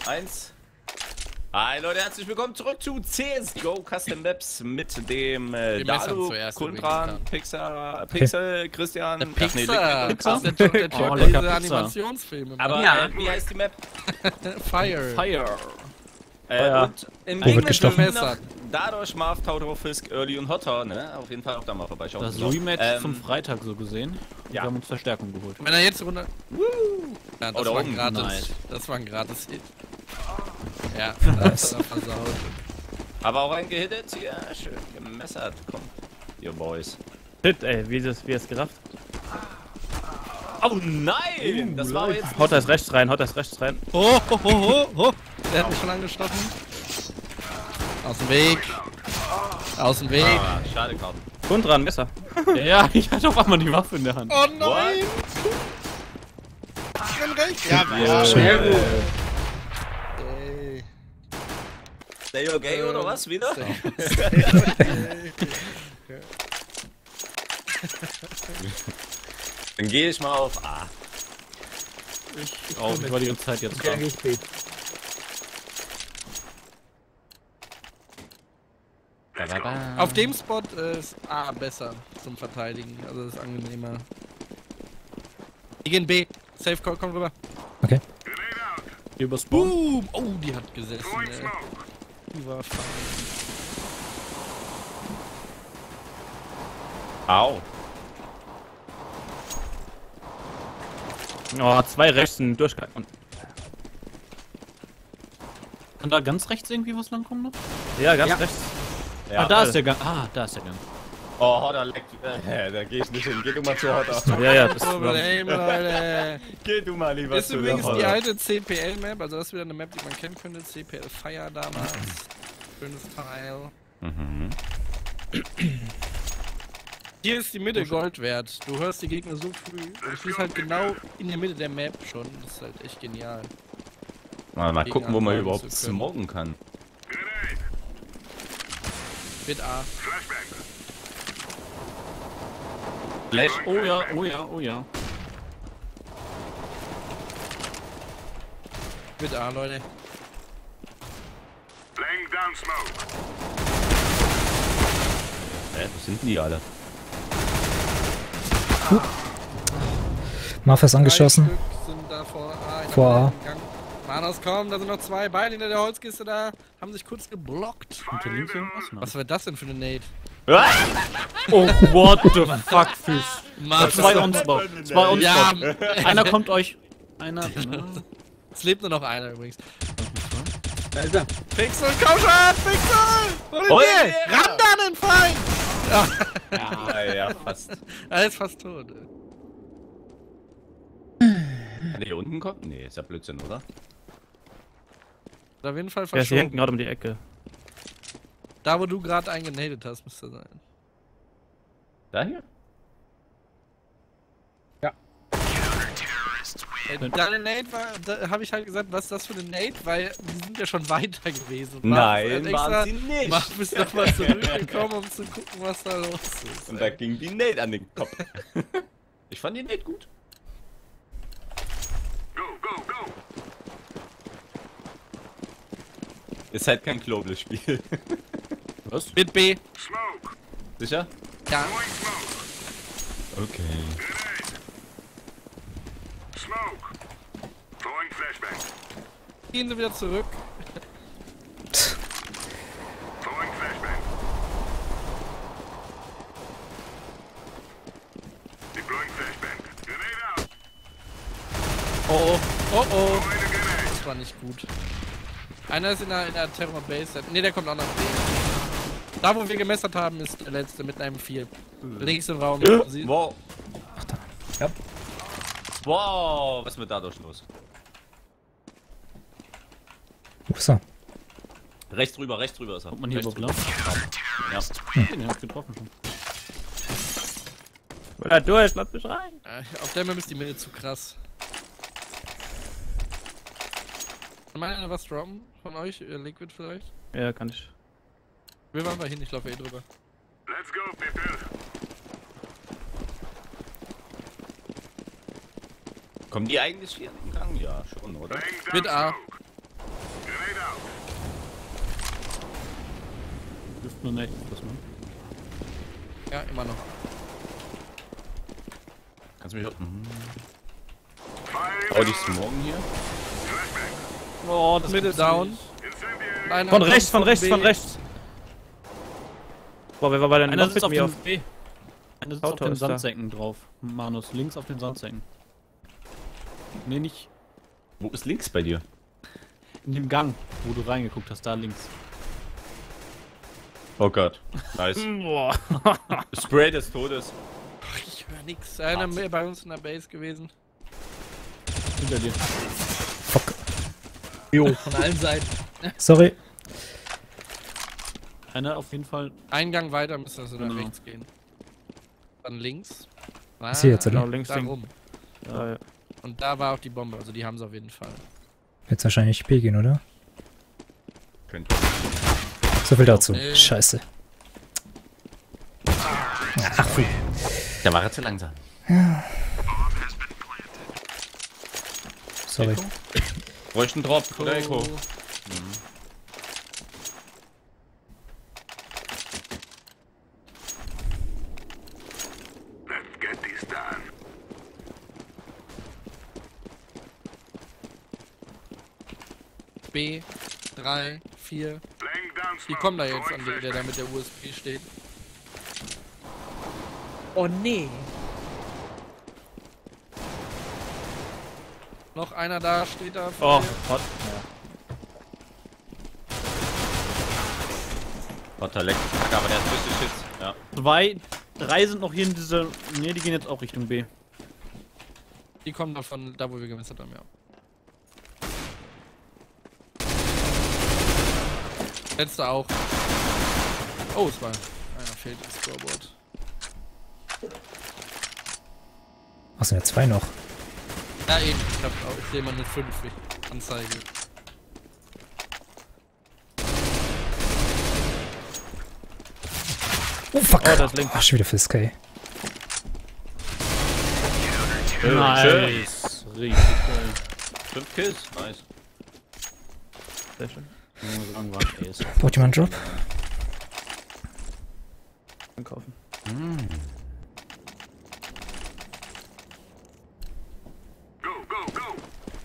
1. Hi Leute, herzlich willkommen zurück zu CSGO Custom Maps mit dem Dado, Kuntran, Pixel, Christian, Pixel, das ist der Typ diese Animationsfilme. Aber ja, wie heißt die Map? Fire. Und im Wo wird gestochen? noch dadurch Marv, Tauro, Fisk, Early und Hotter, ne? Auf jeden Fall auch da mal vorbeischauen. Das Rematch zum Freitag so gesehen. Ja. Wir haben uns Verstärkung geholt. Wenn er jetzt runter... Ja, das Oder war oben. gratis. Nice. Das war ein gratis Hit. Ja, das war versaut. Aber auch ein gehittet, ja, schön gemessert, komm, ihr Boys. Shit, ey, wie es gerafft. Oh nein! Das war aber jetzt... Haut das rechts rein, haut das rechts rein. Oh. Der hat mich schon angestochen. Aus dem Weg. Aus dem Weg. Ah, schade gerade. Kuntran, Messer. Ja, ich hatte auf einmal die Waffe in der Hand. Oh nein! Ich bin rechts. Ja, sehr gut. Ey. Stay okay oder was, wieder? Dann gehe ich mal auf A. Ich war die ganze Zeit jetzt dran. Auf dem Spot ist A besser zum Verteidigen, also ist angenehmer. Die gehen B. Safe Call, komm rüber. Hier über Spawn. Boom! Oh, die hat gesessen, ey. Die war fein. Au. Oh, zwei rechts, ein Durchgang. Und Kann da ganz rechts irgendwie was langkommen noch? ja, ganz rechts. Ja, Da ist der Gang. Ah, da ist der Gang. Oh, Hotter leckt. Da geh ich nicht hin. Geh du mal zu Hotter. Ja, das Problem, Leute. Geh du mal lieber Ist zu übrigens Hotter. die alte CPL-Map, also das ist wieder eine Map, die man kennen könnte. CPL Fire damals. Schönes Teil. Mhm. Hier ist die Mitte Gold wert. Du hörst die Gegner so früh. Und du stehst halt genau in der Mitte der Map schon. Das ist halt echt genial. Mal gucken, wo man Gegen überhaupt anfangen zu können. smoken kann. Mit A. Flash. Oh ja, oh ja, oh ja. Mit A, Leute. Laying down smoke. Wo sind denn die alle? Marv ist angeschossen. 3 Stück sind da vor A. Vor A. Manos kommen, da sind noch 2. Beide hinter der Holzkiste da. Haben sich kurz geblockt. Und hier links irgendwas? Nein. Was war das denn für eine Nade? Oh, what the fuck, Fisch. Mann, Zwei on-Spot. Zwei on-Spot. Ja, Einer kommt euch. Einer. es lebt nur noch einer übrigens. Alter. Pixel, komm schon! Pixel! Oh, Hol ihn! ja. Ran da den Feind! Ja, fast. Er ist fast tot. Kann der hier unten kommen? Nee, ist ja Blödsinn, oder? Auf jeden Fall Ja, sie hinten verschoben. gerade um die Ecke. Da, wo du gerade eingenadet hast, müsste sein. Da hier? Deine Nade war, da habe ich halt gesagt, was ist das für eine Nade? Weil die sind ja schon weiter gewesen. Nein, waren sie nicht. Mach bist doch mal zurückgekommen, um zu gucken, was da los ist. Und da ging die Nate an den Kopf. Ich fand die Nate gut. Go, go, go. Ist halt kein globales Spiel. Was? Mit B. Smoke. Sicher? Ja. Throwing smoke. Okay. Grenade. Smoke. Throwing flashbang. Gehen sie wieder zurück. Throwing flashbang. Deploying flashbang. Grenade out. Oh. Throwing a grenade. Das war nicht gut. Einer ist in der Terror Base. Ne, der kommt auch nach B. Da, wo wir gemessert haben, ist der letzte mit einem 4. Links im Raum. Sie Wow. Ja. Wow, was ist mit dadurch los? Wo ist er? Rechts rüber ist er. Kommt man hier Rechts überhaupt rüber. lang? Ja. Den hat getroffen schon. Oder durch, lass mich rein. Auf der Map ist die Mitte zu krass. Kann mal einer was droppen von euch? Liquid vielleicht? Ja, kann ich. Wir waren mal hin, ich laufe eh drüber. Let's go, people. Kommen die eigentlich hier in den Gang? Ja, schon, oder? Laying down Mit A. smoke. Dürfte nur nicht was machen. Ja, immer noch. Kannst du mich auch... Oh, die Smoken hier? Oh, das Mitte down. Von rechts, von rechts, von rechts. Boah, wer war bei der Einer sitzt auf mir dem B. Einer sitzt auf den Sandsäcken drauf. Manus, links auf den Sandsäcken. Nee, nicht Wo ist links bei dir? in dem Gang, wo du reingeguckt hast, da links. Oh Gott. Nice. Boah. Spray des Todes. Ich höre nix. Einer mehr bei uns in der Base gewesen. Hinter dir. Fuck. Jo, von allen Seiten. Sorry. Einer auf jeden Fall. Einen Gang weiter müsste das nach Genau. rechts gehen. Dann links. Ist hier jetzt, oder? Genau, links, Da links. rum. Ja. Und da war auch die Bombe, also die haben sie auf jeden Fall. Jetzt wahrscheinlich B gehen, oder? Könnte. So viel dazu. Nee. Scheiße. Ach, pfui. Der war zu langsam. Sorry. Bräuchte einen Drop oder Echo. Let's get this done. B, 3, 4. Laying down Die smoke. kommen da jetzt Throwing an den, der da flashbang. mit der USP steht. Oh nee. Noch einer da, steht da. Oh, vor dir. Gott. Warte, leck. Aber der ist richtig shit. Ja. Ja. 3 sind noch hier in dieser. Ne, die gehen jetzt auch Richtung B. Die kommen da von da, wo wir gemessert haben, ja. Letzter auch. Oh, es war. Einer fehlt im Scoreboard. Ach, sind ja 2 noch. Ja, eben. Ich sehe mal eine 5 Anzeige. Oh, fuck. Oh, das links. Ach, schon wieder Fisk, ey. Nice. Richtig geil. 5 Kills. Nice. Sehr schön. Ich muss sagen, war ein Ace. Braucht jemand einen Drop? Einkaufen. Go, go, go.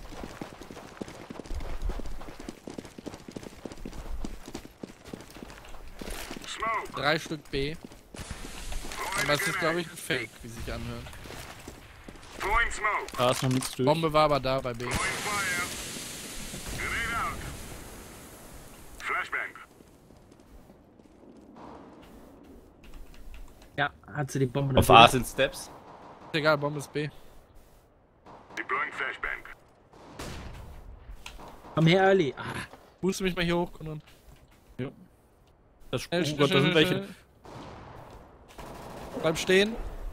Smoke. 3 Stück B. Throwing Aber a es ist, glaube grenade. ich, ein Fake, wie sich anhört. Throwing smoke. Da ist noch nichts durch. Bombe war aber da bei B. Throwing fire. Grenade out. Flashbang. Ja, hat sie die Bombe Auf A sind Steps. Egal, Bombe ist B. Deploying flashbang. Komm her, Early. Ah, Boost mich mal hier hoch, Conan. Das Schnell, oh schnell, Gott, da sind schnell, welche. schnell. Bleib stehen.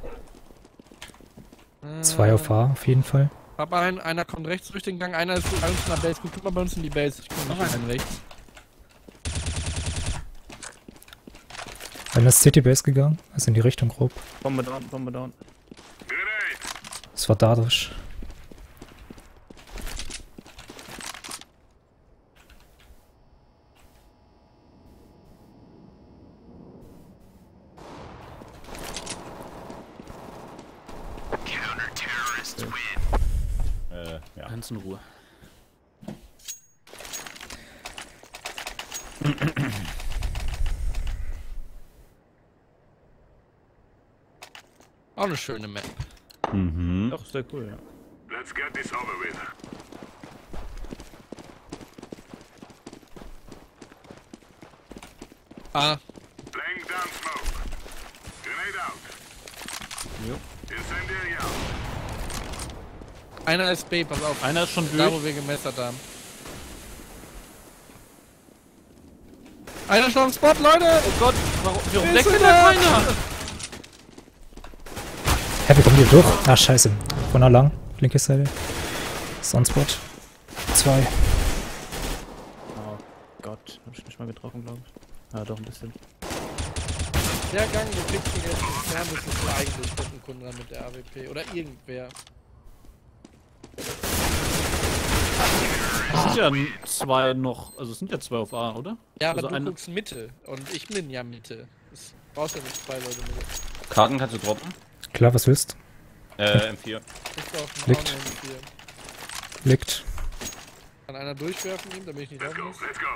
2 auf A, auf jeden Fall. Hab einen, einer kommt rechts durch den Gang, einer ist bei uns in der Base. Guck mal bei uns in die Base. Ich komme noch einen rechts. Einer ist City Base gegangen. Also in die Richtung grob. Bombe down, Bombe down. Grenade. Das war dadurch. Ja. Ganz in Ruhe. Auch eine schöne Map. Mhm. Doch, sehr cool, ja. Let's get this over with. Ah, Laying down smoke. Grenade out. Jo. Incendiary out. einer ist B, pass auf. Einer ist schon Da, durch. wo wir gemessert haben. Einer ist noch im Spot, Leute! Oh Gott, warum Wer deckt ist denn denn da da? keiner? Hä, wir kommen hier durch. Ah, scheiße. Von da lang. Linke Seite. Sunspot. 2. Oh Gott, hab ich nicht mal getroffen, glaube ich. Ja, doch ein bisschen. Der Gang, du kriegst ihn jetzt entfernt, das ist eigentlich ein Kunde mit der AWP. Oder irgendwer. sind ja zwei noch, also es sind ja 2 auf A, oder? Ja, aber also du guckst Mitte und ich bin ja Mitte. Das brauchst ja nicht 2 Leute Mitte. Karten kannst du droppen? Klar, was willst? M4. Ich brauch Liegt. einen M4. Liegt. Kann einer durchwerfen ihm, damit ich nicht laufen muss? Let's go.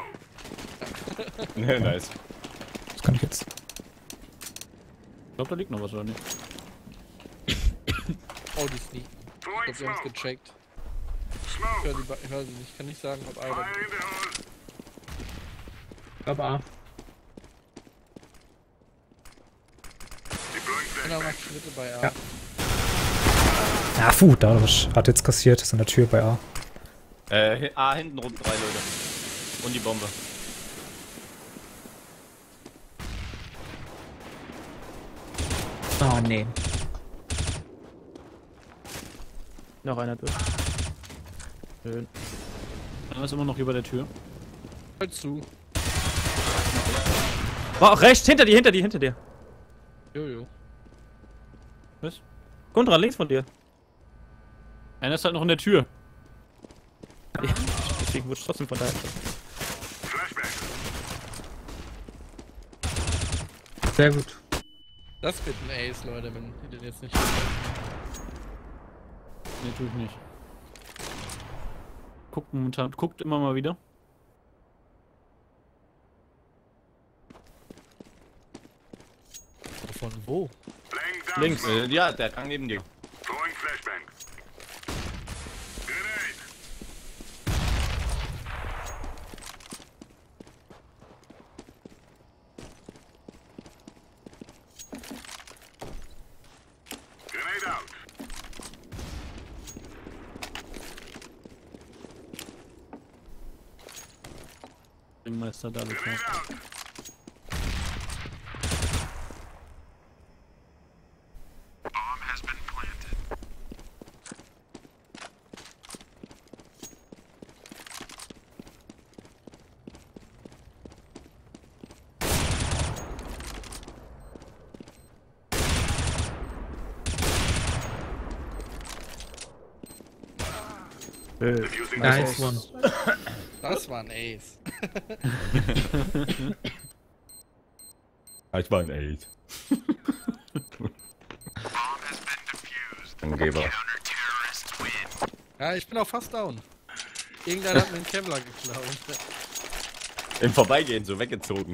Nice. Das kann ich jetzt. Ich glaube, da liegt noch was, oder nicht? Oh, die Sneak. Ich Throwing glaub, wir haben's smoke. gecheckt. Ich Smoke. höre sie nicht. Ich kann nicht sagen, ob A oder Fire in the hole. Aber A. Deploying Einer flashbang. macht Schritte bei A. Ja. Ah, Darius hat jetzt kassiert. Ist an der Tür bei A. A hinten rum 3 Leute. Und die Bombe. Oh nee. Noch einer durch. Schön. Einer ist immer noch hier bei der Tür. Halt zu. Oh, rechts, hinter dir. Jojo. Was? Kontra, links von dir. Einer ist halt noch in der Tür. Ja, deswegen wurde ich trotzdem von daher. Flashbang. Sehr gut. Das wird ein Ace, Leute, wenn ihr den jetzt nicht. Nee, tue ich nicht. Guckt immer mal wieder. Von wo? Laying down Links. smoke. Ja, der Gang neben dir. Throwing flashbang. Grenade. Grenade out. Den Meister da Grenade out. Bomb has been planted. Defusing Nice one. Das war ein Ace. Ich war ein 8. Angeber. counter-terrorists win. Ja, ich bin auch fast down. Irgendeiner hat mir einen Kevlar geklaut. Im Vorbeigehen so weggezogen.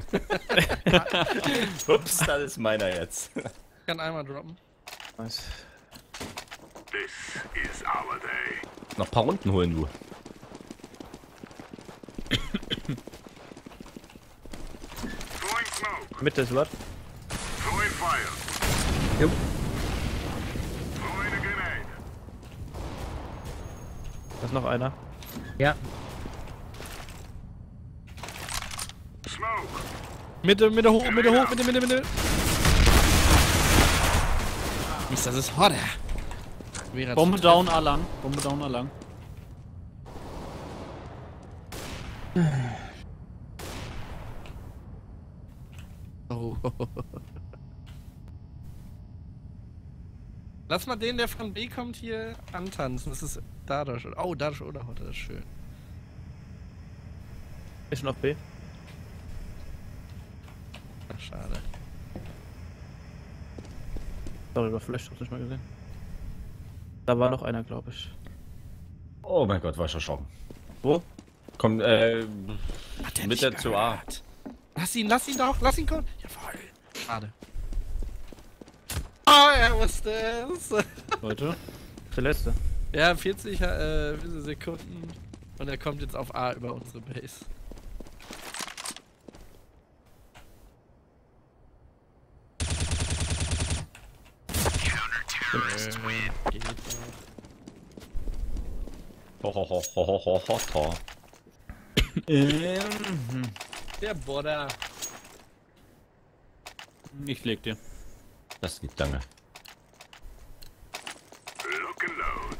Ups, das ist meiner jetzt. Ich kann einmal droppen. Nice. This is our day. Noch ein paar Runden holen, du. Throwing smoke. Mitte ist was? Throwing fire. Jo. Throwing a grenade. Da ist noch einer. Ja. Smoke. Mitte hoch, Mitte. Mist, das ist Hodder. Bombe down, A lang. Bombe down, A lang. Oh. Lass mal den, der von B kommt, hier antanzen. Das ist Darius. Oh, Darius oder Hodder, das ist schön. Ist schon auf B. Ach, schade. Sorry, überflasht, hab's nicht mal gesehen. Da war noch einer, glaube ich. Oh mein Gott, war ich erschrocken. Wo? Komm, Hat der mit nicht der zu A. gehört? Lass ihn doch, lass ihn kommen. Jawohl. Schade. Oh, er wusste es. Leute. Der letzte. Ja, 40 Sekunden. Und er kommt jetzt auf A über unsere Base. Counter-terrorists win. Geht doch. Ho. Der Bodder. Ich leg dir. Das geht lange. Lock and load.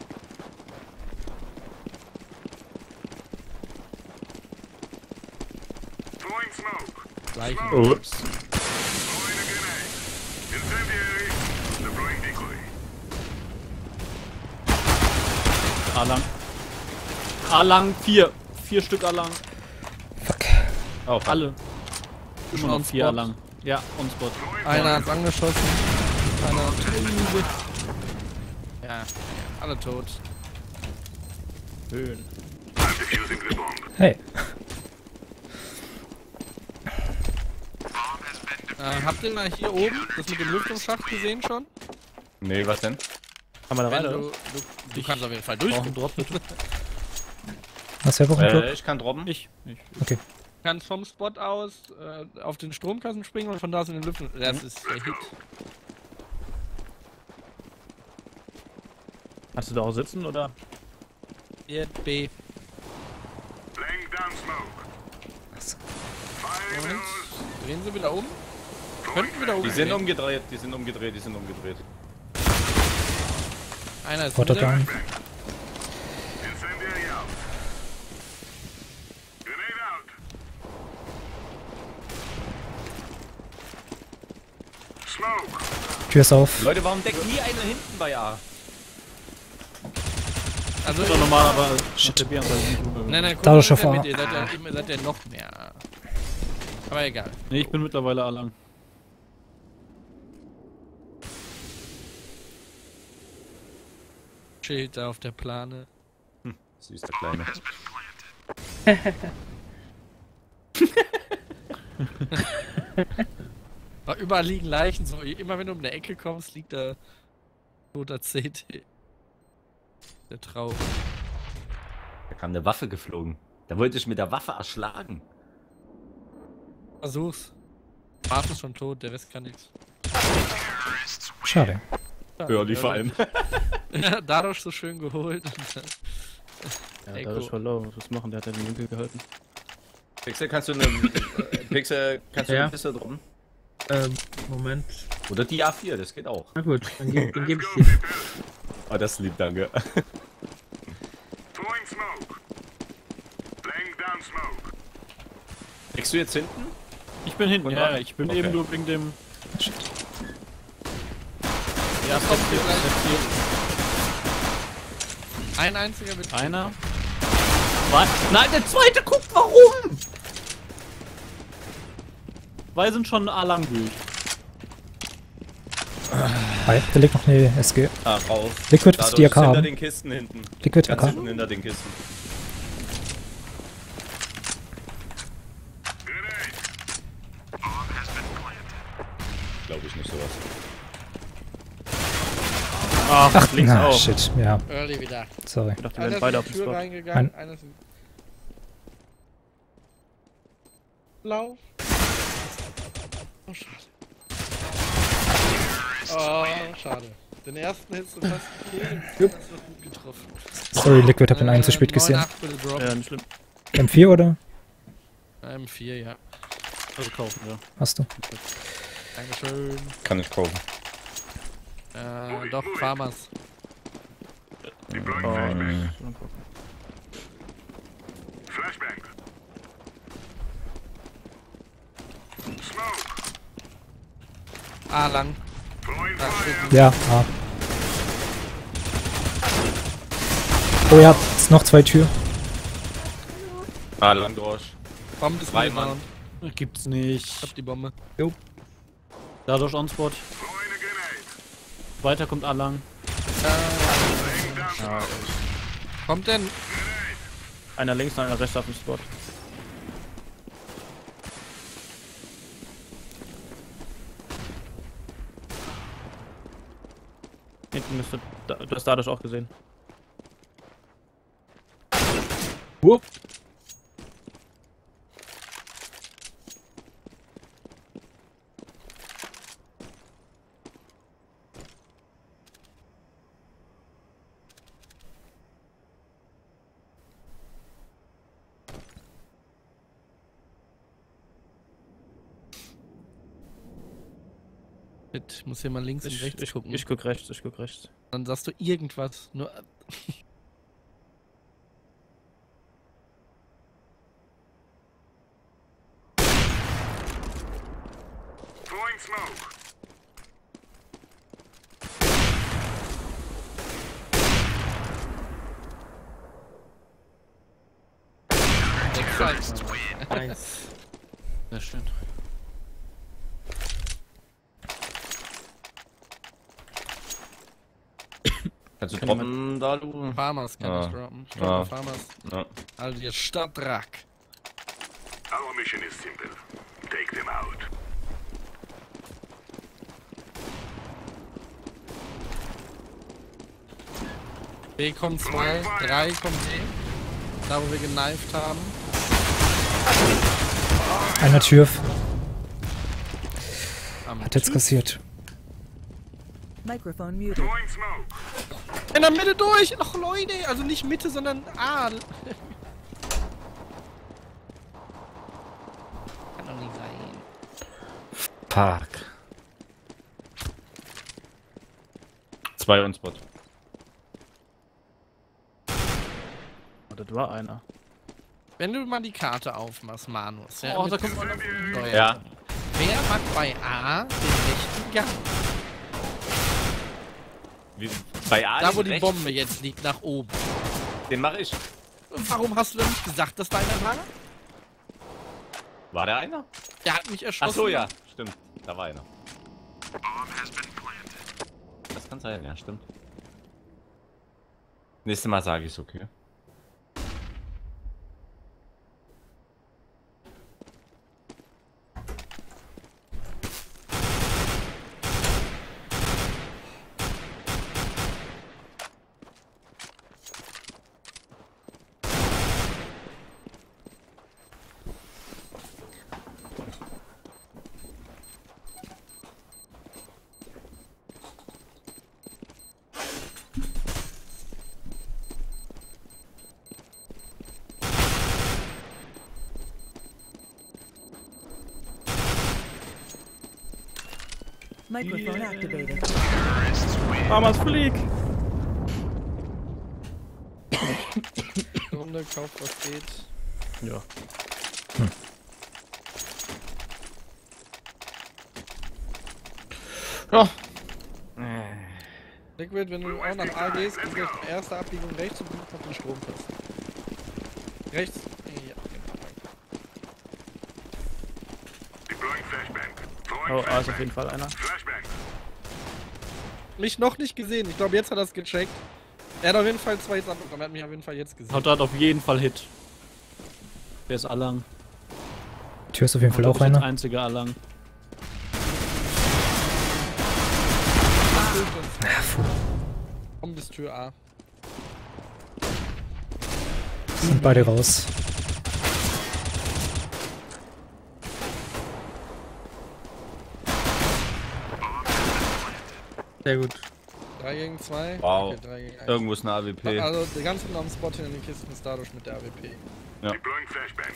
Throwing smoke. Gleich. Ups. Throwing a grenade. Incendiary. Deploying decoy. A lang. A-lang, 4. 4 Stück A-lang. Fuck. Oh, Alle. Immer noch 4 A-lang. Ja, on Spot. Einer hat's angeschossen. Einer hat ja, alle tot. Schön. Hey. Habt ihr mal hier oben das mit dem Lüftungsschacht gesehen schon? Nee, was denn? Haben wir da Wenn rein? du kannst auf jeden Fall durchgedroppt. Was wäre ein Drop? Ich kann droppen. Ich. Okay. Du kannst vom Spot aus auf den Stromkasten springen und von da aus in den Lüftung. Das ist der Hit. Hast du da auch sitzen oder? Hier, B. Laying down smoke. Firing Moment. those. Drehen sie wieder um? Könnten wieder Die sind umdrehen. umgedreht. Einer ist Water wieder. down. Incendiary out. Grenade out. Smoke. Tür ist auf. Leute, warum deckt nie einer hinten bei A? Also, Das ist doch normal, aber Shit. der Bier ist nicht rüber. nein, guck Dadurch mal, auf A. ihr seid ja noch mehr. Aber egal. Nee, ich bin mittlerweile A-lang. Schild da auf der Plane. Süß, der Kleine. Überall liegen Leichen, so immer wenn du um eine Ecke kommst, liegt da toter CT. Der Traum. Da kam eine Waffe geflogen. Da wollte ich mit der Waffe erschlagen. Versuch's. Marv ist schon tot, der Rest kann nichts. Schade. Early vor allem. Ja, dadurch so schön geholt. Ja, Echo. da ist voll low. Was machen? Der hat ja den Winkel gehalten. Pixel, kannst du eine Ja. Piste droppen? Moment. Oder die A4, das geht auch. Na gut, dann geb ich Go, dir. prepare. Oh, das ist lieb, danke. Throwing smoke. Laying down smoke. Kriegst du jetzt hinten? Ich bin hinten, Und ja, dann? ich bin Okay. eben nur wegen dem... Shit. Ja, Ein einziger mit. Einer. Was? Nein, der zweite guckt, warum? Zwei sind schon A-lang durch. Hi, da liegt noch eine SG. Ah, raus. Liquid, Da, was du die bist AK hinter haben. den Kisten hinten. Liquid Ganz AK. hinten hinter den Kisten. Grenade. Glaube ich nicht sowas. Ach, links Na, auch. shit. Ja, Early wieder. sorry. Ich dachte, die Einer werden ist beide in auf die den Tür Spot. reingegangen, einer ist in... Lauf. Oh, schade. Oh, schade. Den ersten hättest du fast gekillt. Das hat gut getroffen. Sorry, Liquid, hab den einen zu spät gesehen. 9-8 bitte drop. Ja, nicht schlimm. M4 oder? M4, ja. Also kaufen, ja. Hast du? Dankeschön. Kann ich kaufen. Doch, Farmers. Deploying Oh, flashbang. schon gucken. Flashbang. Smoke. Lang. Throwing Ah, fire. shit. Ja, ah. Oh ja, ist noch zwei Tür. Ah, Landrosch. Bombe ist Zwei wieder Mann. down. Gibt's Ich nicht. hab die Bombe. Dadurch on Spot. Throwing a grenade. Weiter kommt A-lang. Laying down Ja, smoke. Kommt denn? einer links und einer rechts auf dem Spot. Hinten müsste... Du hast dadurch auch gesehen. Ich muss hier mal links und rechts gucken. Ich guck rechts, ich guck rechts. Dann sagst du irgendwas. Nur. Throwing smoke. Nice. Sehr schön. Kannst du droppen, da du? Farmers kann ich droppen. Ich droppe Farmers. Ja. Also ihr Stadtdrack. Our mission is simple. Take them out. B kommt 2, 3 kommt C. Da wo wir geneift haben. Einer Tür. Am Hat jetzt kassiert. Microphone muted. Throwing smoke. in der Mitte durch! Ach Leute! Also nicht Mitte, sondern A. Kann doch nicht sein. Fuck. 2 on Spot. Oh, das war einer. Wenn du mal die Karte aufmachst, Manus. Ja, Oh, mit da kommt einer. Steuer. Ja. Wer macht bei A den rechten Gang? Wie, bei A Da wo die rechts, Bombe jetzt liegt, nach oben. Den mache ich. Und warum hast du denn nicht gesagt, dass da einer war? War der einer? Der hat mich erschossen. Ach so, ja. Stimmt. Da war einer. Das kann sein, ja, stimmt. Nächstes Mal sage ich's, okay. Microphone activated. Farmers flieg! Runde, kauf was geht. Ja. Ja. Liquid, wenn du auch nach A gehst, gehst du auf die erste Abbiegung rechts und auf den Stromkasten. Rechts? Ja, genau. Deploying flashbang. Throwing Oh, A ist auf flashbang. jeden Fall einer. Flashbang. Mich noch nicht gesehen. Ich glaube, jetzt hat er es gecheckt. Er hat auf jeden Fall 2 Hits abbekommen. Er hat mich auf jeden Fall jetzt gesehen. Hat auf jeden Fall Hit. Der ist Allang. Tür ist auf jeden Fall auch Der einer. einzige Allang. Komm bis Tür A. Sind beide raus. Sehr gut. 3 gegen 2. Wow. Okay, 3 gegen 1. Irgendwo ist eine AWP. Also der ganze am Spot in den Kisten ist dadurch mit der AWP. Ja. Deploying flashbang.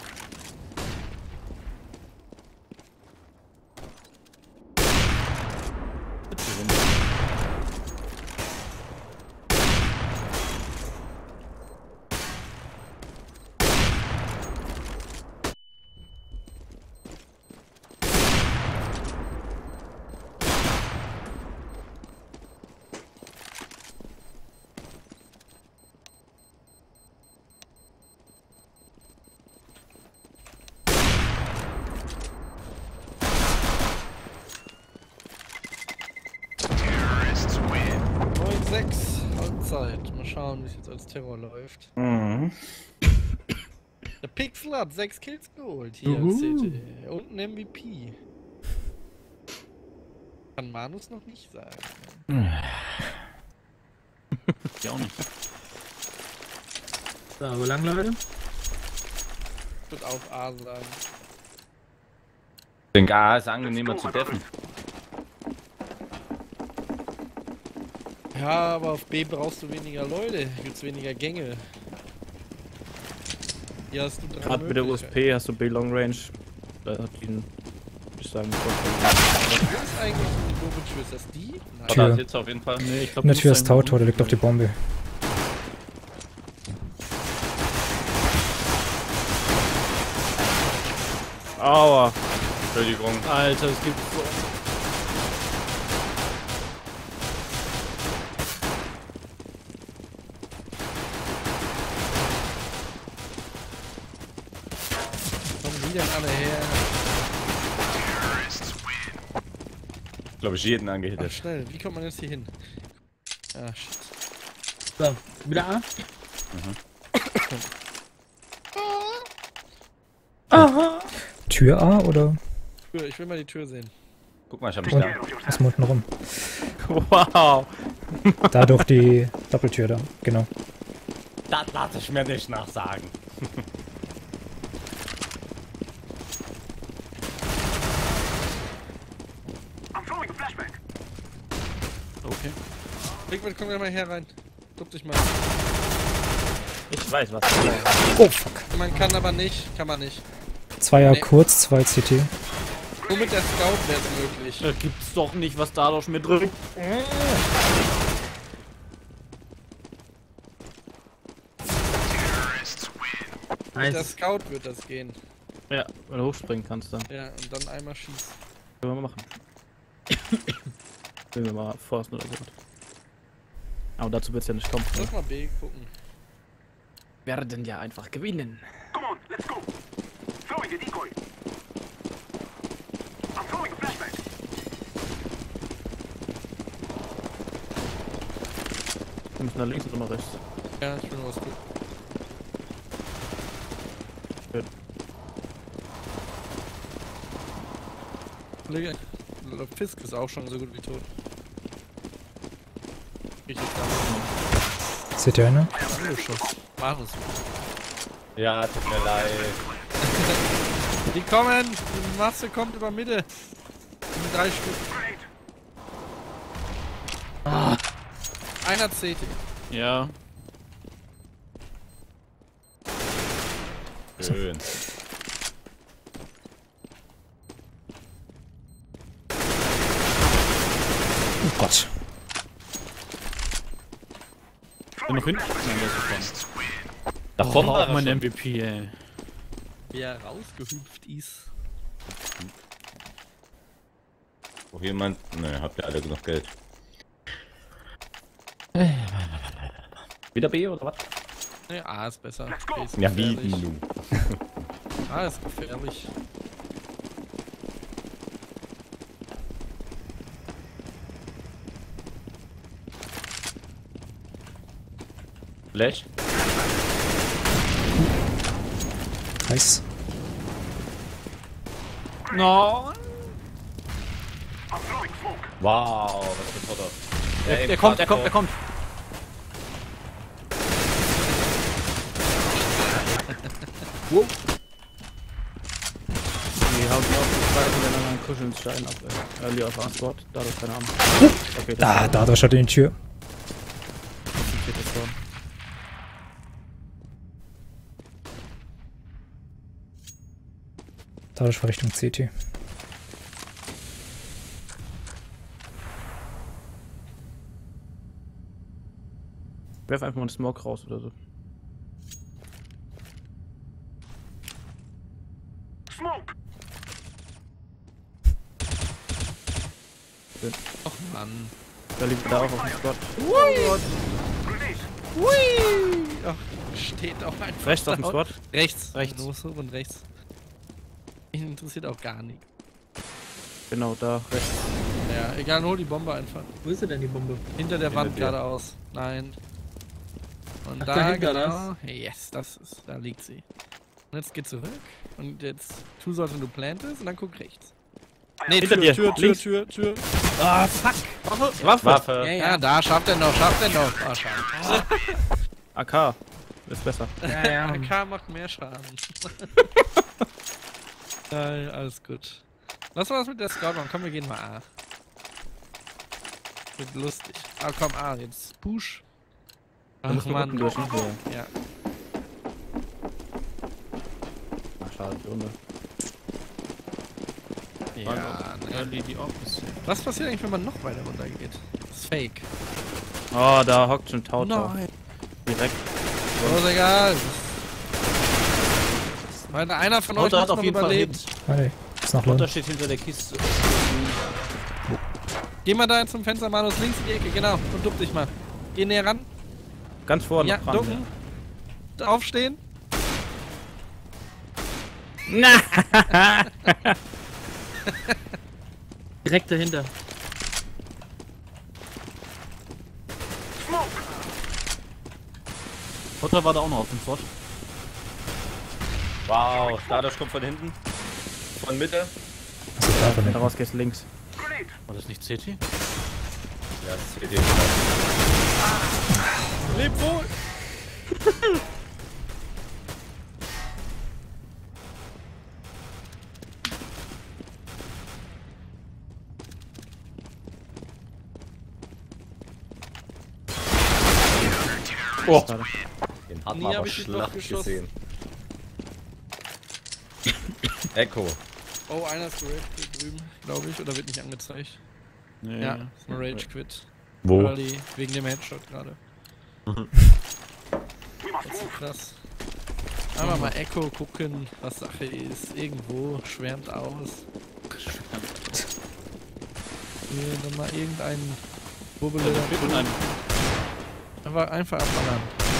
Halbzeit. Mal schauen, wie es jetzt als Terror läuft. Der Pixel hat 6 Kills geholt hier im CT. Und einen MVP. Kann Manus noch nicht sagen. Ich auch nicht. So, wo lang, Leute? Ich würde auf A sagen. Ich denke, A ist angenehmer zu deffen. Ja, aber auf B brauchst du weniger Leute. Gibt's weniger Gänge. Hier hast du 3 Gerade mit der Möglichkeiten. USP hast du B Long Range. Da hat ihn, würde ich sagen, Was ist eigentlich die doofe Tür? Ist das die? Nein. Tür. Da ist jetzt auf jeden Fall. Nee, ich glaub, In der die Tür muss ist sein- Tautor, der liegt auf die Bombe. Aua! Entschuldigung. Alter, es gibt so. die denn alle her? Glaube ich, jeden Ach, angehittet. schnell, wie kommt man jetzt hier hin? Ah, shit. So, wieder A. Tür A oder? Tür, ich will mal die Tür sehen. Guck mal, ich hab mich da. Was ist unten rum? Wow. Da durch die Doppeltür da, genau. Das lasse ich mir nicht nachsagen. I'm throwing a flashback. Okay. Liquid, komm gleich mal her rein. Duck dich mal. Ich weiß was. Oh fuck. Man kann aber nicht, kann man nicht. Zweier Nee. kurz, 2 CT. Nur mit der Scout wäre es möglich. Da gibt's doch nicht, was da doch mit drückt. Mit der Nice. Scout wird das gehen. Ja, wenn du hochspringen kannst dann. Ja, und dann einmal schießen. Können wir mal machen. Können wir mal forsten oder so. Aber dazu wird's ja nicht kommen. Lass mal B gucken. Werden ja einfach gewinnen. Come on, let's go. Throwing a decoy. I'm throwing a flashback. Wir müssen nach links oder nach rechts. Ja, ich will nur was gucken. Gut. Kollege, Fisk ist auch schon so gut wie tot. Ich jetzt Seht ihr eine? da angeschossen. Marus. Ja, tut mir leid. Die kommen! Die Masse kommt über Mitte. In 3 Stück. Einer CT. Ja. Schön. Oh Gott. Bin noch hinten. Nein, der ist gekommen. Da kommt auch er mein schon. MVP, ey. Wie er rausgehüpft ist. Wo jemand. Ne, habt ihr alle genug Geld. Wieder B oder was? Ne, A ist besser. B ist Ja, wie gefährlich. du. A ist gefährlich. Flash? Nice. No. I'm throwing smoke. Wow, was für ein Potter. Er kommt, er kommt, er kommt. Die hauen die auch beide miteinander einen Kuschelstein ab. Early auf A-Spot, dadurch keine Ahnung. Okay, Da, dadurch hat er die Tür. geht das vor. Dadurch war Richtung CT. Werf einfach mal einen Smoke raus oder so. Smoke. Och Mann. Da liegt da auch auf dem Spot. Grenade. Hui! Ach, steht auch einfach. Rechts auf dem da. Spot. Rechts. Rechts. Los und rechts. Mich interessiert auch gar nicht. Genau, da rechts. Ja, egal, hol die Bombe einfach. Wo ist sie denn, die Bombe? Hinter der Wand dir. geradeaus. Nein. Und Ach, da dahinter genau. Yes, das ist. Da liegt sie. Und jetzt geh zurück. Und jetzt tu so, als wenn du plantest und dann guck rechts. Nee, Hinter Tür, dir, Tür, Tür, links. Tür, Tür. Ah, fuck! Waffe! Waffe. Ja, da, schafft er noch, schafft er noch. Ah, schade. AK. Ist besser. Ja, ja. AK macht mehr Schaden. Geil, alles gut. Lass mal was mit der Scout machen. Komm, wir gehen mal A. Wird lustig. Ah, komm, A, jetzt Push. Da Ach muss man Mann. unten durch, ne? Ja. Ach, schade, die Runde. Ja, ne. Early die Opposite. Was passiert eigentlich, wenn man noch weiter runter geht? Das ist fake. Oh, da hockt schon Tautor. Nein. Direkt. Oh, ist egal. Weil einer von euch Tautor muss hat auf noch jeden Fall überleben. Hit. Hey, ist noch Tautor lang. steht hinter der Kiste. Geh mal da zum Fenster, Manus, links in die Ecke, genau. Und duck dich mal. Geh näher ran. Ganz vorne Ja, ran. ducken. Aufstehen. Direkt dahinter. Potter war da auch noch auf dem Spot. Wow, Stardust kommt von hinten. Von Mitte. Achso, da von hinten. Daraus geht's links. War das nicht CT? Ja, das ist die Idee. Leb wohl! Oh. Den hat Nie man hab aber ich dich noch schlacht geschossen. gesehen. Echo. Oh, einer ist geraged drüben, glaube ich, oder wird nicht angezeigt. Nee. Ja, ist ein Rage Quit. Wo? Early, wegen dem Headshot gerade. Das ist so krass. Einfach mal Echo gucken, was Sache ist. Irgendwo schwärmt aus. Hier dann mal irgendeinen Bubbel. Einfach abballern.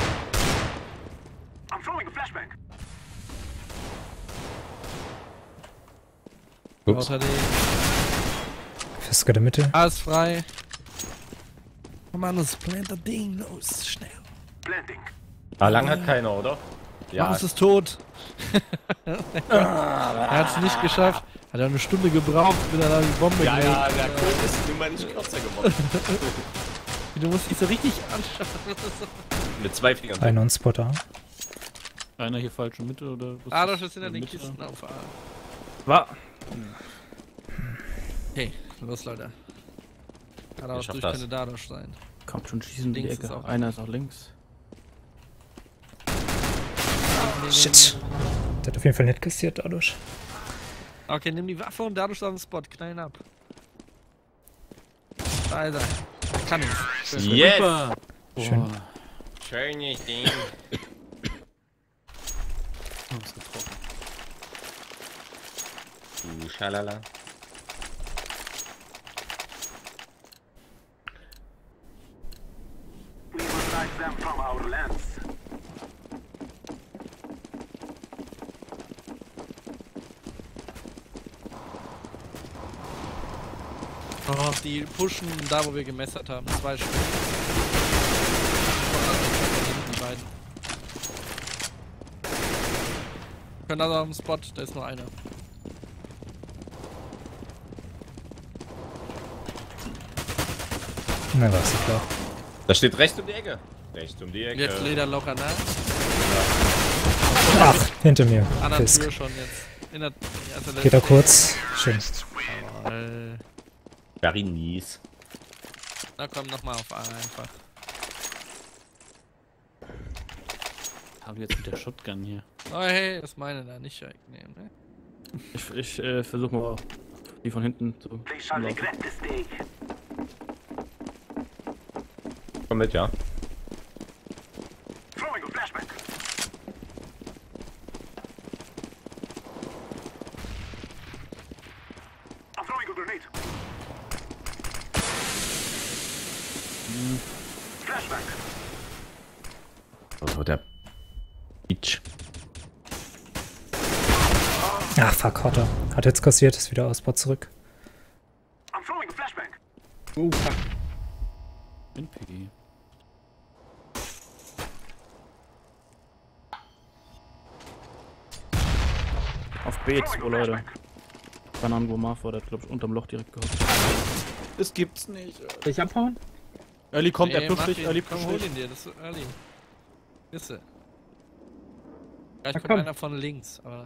Ups. Außerdem. Fisker in der Mitte. Alles frei. Manus, plant das Ding los, schnell. Ah, lang hat keiner, oder? Manus ist tot. Er hat es nicht geschafft. Hat er eine Stunde gebraucht, bis er da die Bombe Ja, gelegt. ja, der Code ist nun mal nicht kürzer geworden. Du musst dich so richtig anschauen. Mit 2 Fingern. Ein On-Spotter. Einer hier falsche Mitte oder was? Ah, das sind ja die Mitte? Kisten auf A. War. Hey, los Leute. Daraus schaff durch das. könnte dadurch sein. Kommt schon schießen die Links ist Ecke. auch- Einer ist auch links. Shit. Der hat auf jeden Fall nicht kassiert dadurch. Okay, nimm die Waffe und dadurch auf den Spot, knallen ab. Da ist er. Kann ich. Yes! Schön. Schönes Ding. Was getroffen. Schalala. Oh, die pushen da, wo wir gemessert haben. 2 Stück. Die beiden. Können also auf dem Spot, da ist nur einer. Na, war es klar. Da steht rechts um die Ecke. Rechts um die Ecke. Jetzt Lederlocher, ne? Ach, hinter mir. Anderen Fisk. Tür schon jetzt. In der, also Geht da kurz. Schön. Very nice. Na komm, nochmal auf A einfach. Haben wir jetzt mit der Shotgun hier. Oh hey, das meine da nicht wegnehmen, ne? Ich versuche mal die von hinten zu laufen. Komm mit, ja. Oh, der Beach. Ach, fuck, Hotter. Hat jetzt kassiert, ist wieder aus Spot zurück. In PG. Auf B2, Leute. Keine Ahnung, wo Marv war, der hat, glaub ich, unterm Loch direkt gehockt. Das gibt's nicht. Soll ich abhauen? Early kommt, Nee, er pusht mach dich, ihn. Early Komm, pusht hol dich. ihn dir, das ist so early. Wisse. Gleich Na, kommt komm. einer von links, aber...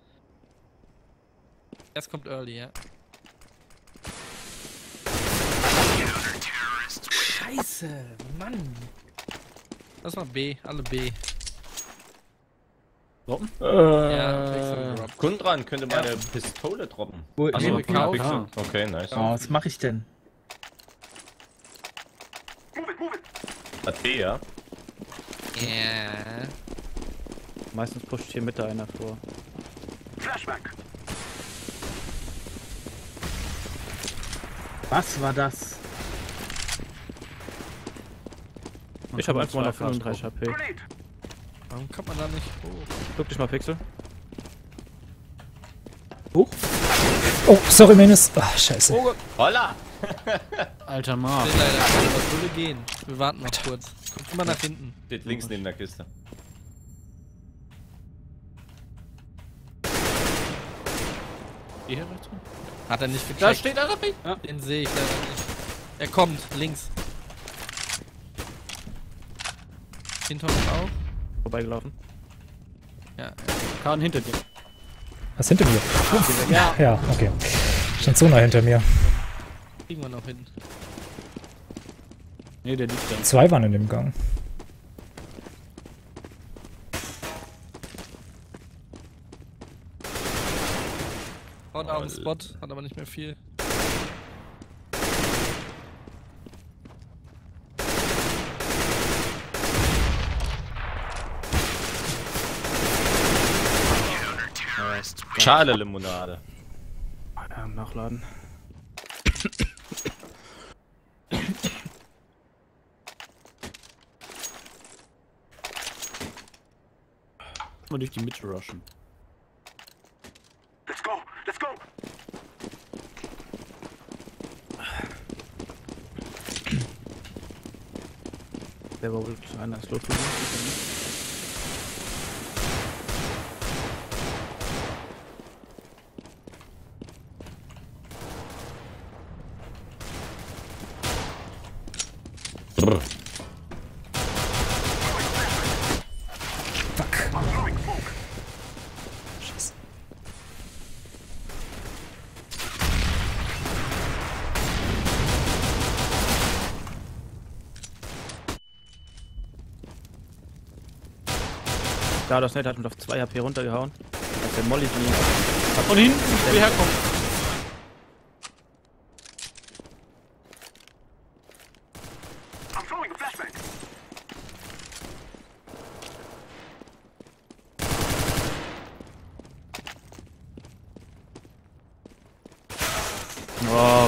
Erst kommt early, ja. Scheiße, Mann. Lass mal B, alle B. Droppen? Ja, Pixel drop. Kundran könnte mal eine Pistole droppen. Wo, Achso, nee, okay, gekauft. Pixel. Okay, nice. Oh, was mache ich denn? AT, ja. Ja. Meistens pusht hier Mitte einer vor. Was war das? Ich habe einfach mal noch zwei 35 HP. Warum kommt man da nicht hoch? Guck dich mal, Pixel. Oh, sorry, Menes. Ach, scheiße. Oh Gott. Holla! Alter Mark. Nee, leider. Was würde gehen? Wir warten noch kurz. Guck mal nach hinten. Steht links neben der Kiste. Hier rechts? Hat er nicht gecheckt. Da steht er. Ja. Den sehe ich leider nicht. Er kommt, links. Hinter uns auch. Vorbeigelaufen. Ja. Kahn hinter dir. Was hinter mir? Ja, okay. Stand so nah hinter mir. Kriegen wir noch hin. Nee, der liegt da. 2 waren in dem Gang. Haut auf den Spot, hat aber nicht mehr viel. Schale Limonade. Nachladen. Mal durch die Mitte rushen. Let's go. Let's go. Der war wohl einer ist losgegangen. Fuck. Scheiße. Da, das Net hat mit auf 2 HP runtergehauen. Das ist der Molly die. Von hinten, wo wir herkommen. I'm throwing a flashbang. Oh,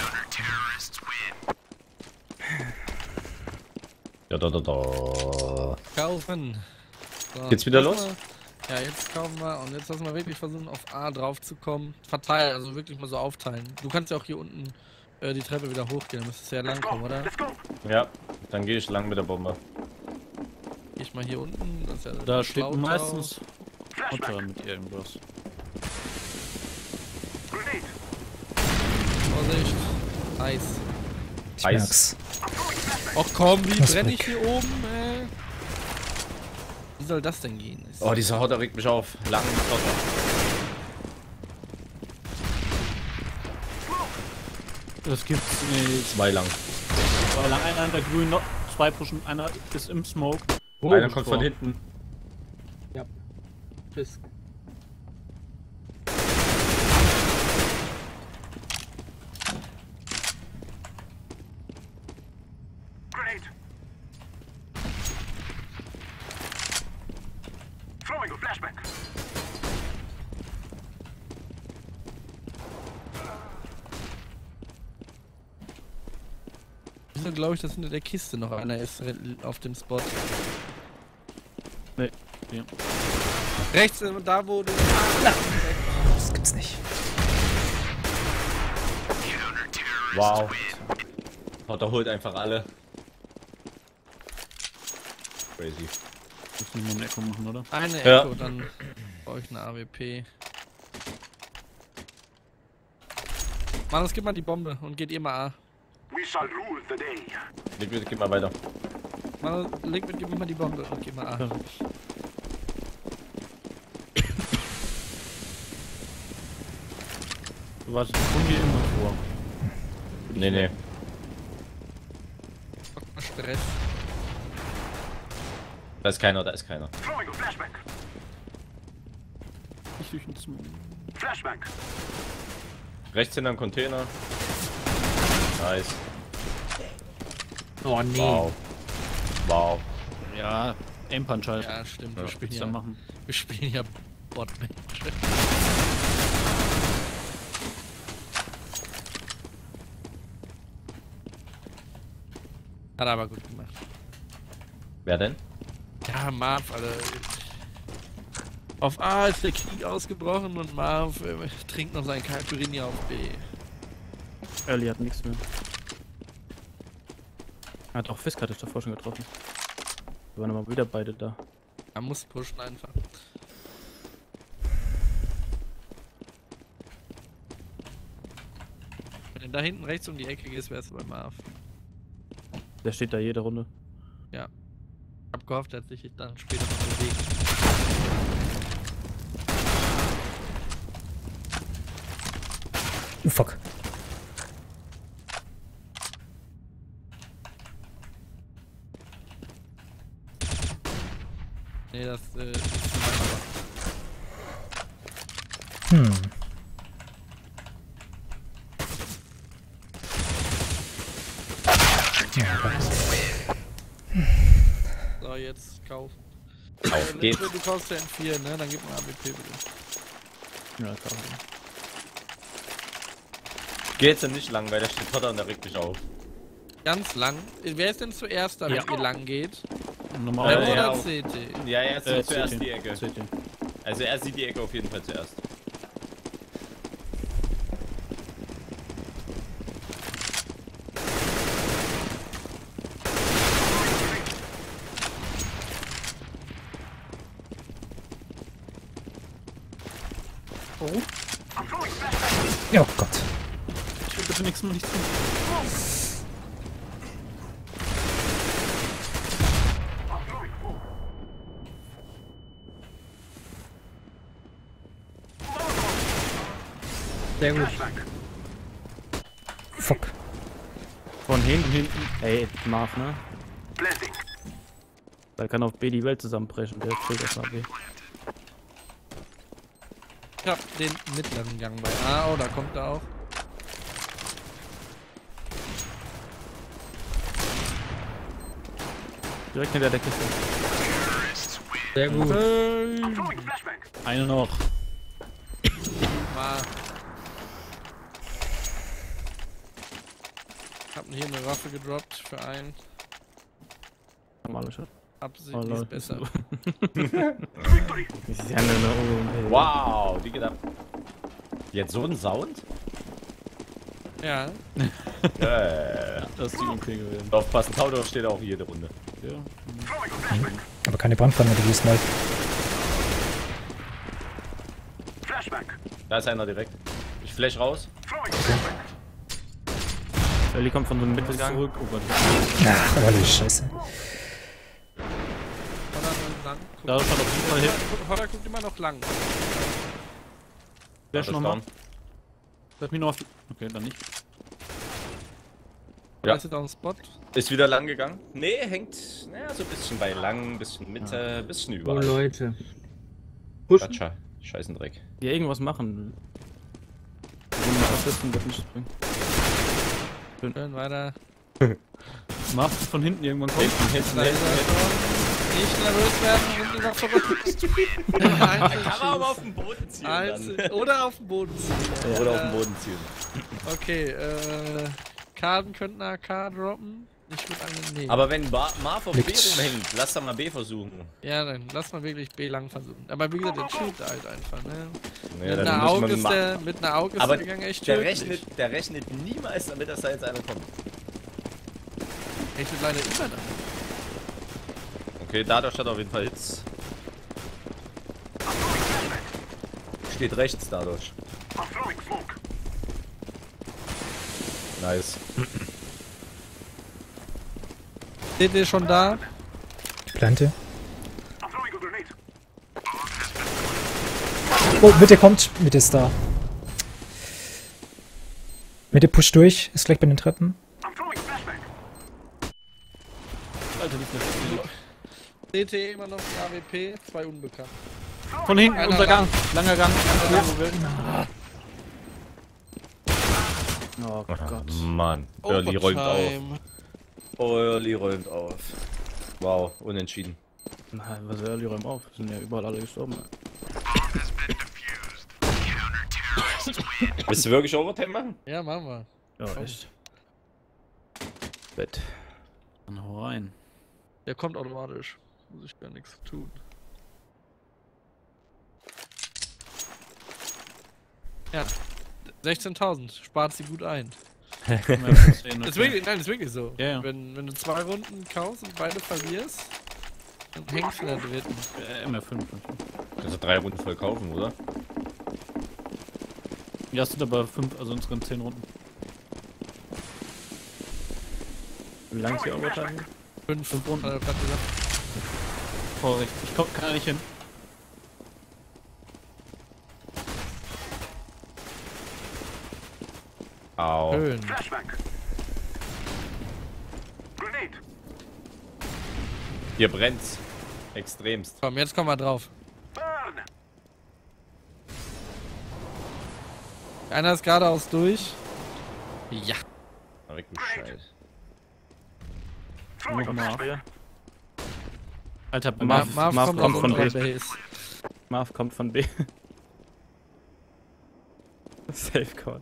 Ja, da. Kaufen. So, Geht's wieder lass los? mal- Ja, jetzt kaufen wir und jetzt lassen wir wirklich versuchen, auf A drauf zu kommen. Verteilen, also wirklich mal so aufteilen. Du kannst ja auch hier unten die Treppe wieder hochgehen, dann müsstest du ja lang kommen, oder? Let's go. Ja, dann gehe ich lang mit der Bombe. Geh ich mal hier unten, das ist ja Da steht schlau meistens Flashbang. unter mit irgendwas. Grenade. drauf. Vorsicht. Eis. Ich Eis. merk's. Och komm, wie Das brenne weg. ich hier oben, ey? Wie soll das denn gehen? Oh, diese Haut regt mich auf. Langen Flotter. Das gibt's nicht. 2 lang. Zwei lang, einer in der grünen, noch 2 pushen, einer ist im Smoke. Einer kommt von hinten. Tschüss. Grenade. Throwing a flashbang. Wieso glaube ich, dass hinter der Kiste noch einer ist auf dem Spot? Nee. Ja. Rechts, da wo du... Das gibt's nicht. Wow. Hotter holt einfach alle. Crazy. Muss nicht mal eine Echo machen, oder? Eine Ja. Echo, dann brauche ich eine AWP. Mann, gib mal die Bombe und geht ihr mal A. We shall rule the day. Liquid, geh mal weiter. Mann, leg mit, gib mir mal die Bombe und geht mal A. Ja. Du warst von dir immer vor. Nee. Stress. Da ist keiner. Throwing a flashbang. Ich durch den Smoke. Flashbang. Rechts hinterm Container. Nice. Oh nee. Wow. Ja, Aim-Punch halt. Ja, stimmt. Ja, Wir spielen Willst ja, du machen. wir spielen ja Botmatch. Hat er aber gut gemacht. Wer denn? Ja, Marv, Alter. Auf A ist der Krieg ausgebrochen und Marv trinkt noch seinen Caipirinha auf B. Early hat nichts mehr. Er hat auch Fisk hatte ich davor schon getroffen. Wir waren aber wieder beide da. Er muss pushen einfach. Wenn du da hinten rechts um die Ecke gehst, wärst du bei Marv. Der steht da jede Runde. Ja. Ich hab gehofft, er hat sich dann später noch bewegt. Oh fuck. Nee, das ist So, jetzt kauf. Auf geht's. Du kaufst ja M4, ne? Dann gib mal AWP bitte. Ja, klar. Geht jetzt nicht lang, weil der steht Potter und der regt mich auf. Ganz lang. Wer ist denn zuerst da, wenn ihr lang geht? Normal. Oder ja, CT? Ja, er sieht zuerst CT. die Ecke. CT. Also er sieht die Ecke auf jeden Fall zuerst. Oh Gott. Ich will bitte nichts tun. Sehr gut. Fuck. Von hinten. Ey, Marv, ne? Da kann auf B die Welt zusammenbrechen. Der fehlt erstmal B. Ich hab den mittleren Gang bei A. Oh, da kommt er auch. Direkt hinter der Kiste. Sehr gut. Eine noch. Mal. Ich hab hier eine Waffe gedroppt für einen. Normale Shot. Absichtlich ist besser. Das ist ja eine Wow, die geht ab. Jetzt so ein Sound? Ja. Das ist die okay gewesen. Aufpassen, Taudor steht auch jede Runde. Ja. Aber keine Brandpfanne, die diesmal. Da ist einer direkt. Ich flash raus. Early kommt von so einem Mittelgang. Zurück. Oh Gott. Ach, holy Scheiße. Da ist er auf jeden Fall hin. Hodder guckt immer noch lang. Wer schon nochmal? down. Lass mich noch auf. Okay, dann nicht. Ja. Ist jetzt auch ein Spot. Ist wieder lang gegangen. Nee, hängt naja, so ein bisschen bei lang, ein bisschen Mitte, ein bisschen Oh überall. Leute. Pushen. Gatscha. Scheißendreck. Die irgendwas machen. Wird nichts bringen. Schön weiter. Marv von hinten irgendwann kommt. Hinten, Da ist er schon. Nicht nervös werden und immer verrückt. Kann man aber auf den Boden ziehen dann. Oder auf den Boden ziehen. Oder auf den Boden ziehen. Okay, Karten könnten AK droppen. Ich würde annehmen. Aber wenn Marv auf B Liegt. rumhängt, lass doch mal B versuchen. Ja, dann lass mal wirklich B lang versuchen. Aber wie gesagt, der chillt halt einfach, ne? Ja, Mit dann einer muss Auge man ist mit einer Auge ist aber der Gang echt der tödlich. rechnet niemals damit, dass da jetzt einer kommt. Rechnet leider immer damit. Okay, dadurch hat er auf jeden Fall Hits. Steht rechts dadurch. Nice. Seht ihr schon da? Plante. Oh, Mitte kommt. Mitte ist da. Mitte pusht durch. Ist gleich bei den Treppen. Alter, die Flasche. CT immer noch die AWP, 2 unbekannt. Von hinten, Einer unser lang. Gang. Langer Gang. Oh Gott. Mann, Early räumt auf. Overtime. Early räumt auf. Wow, unentschieden. Na, was Early räumt auf? Sind ja überall alle gestorben. Willst du wirklich Overtime machen? Ja, machen wir. Ja, echt. Bett. Dann hau rein. Der kommt automatisch. Muss ich gar nichts tun. Ja. 16.000. Spart sie gut ein. Das ist wirklich, nein, ist wirklich so. Ja, ja. Wenn du 2 Runden kaufst und beide verlierst, dann hängst du in der dritten. MR5. Also 3 Runden voll kaufen, oder? Ja, es sind aber 5, also insgesamt 10 Runden. Wie lange ist die Overtime? 5 Runden. hat er gerade gesagt. Vorsicht, kann nicht hin. Au. Schön. Flashback. Grenade. Hier brennt's. Extremst. Komm, jetzt kommen wir drauf. Burn. Einer ist geradeaus durch. Ja. Aber du Scheiße. Throwing Marv. flashback. Alter, Marv kommt kommt aus von unserer B. Base. Marv kommt von B. Safe Call.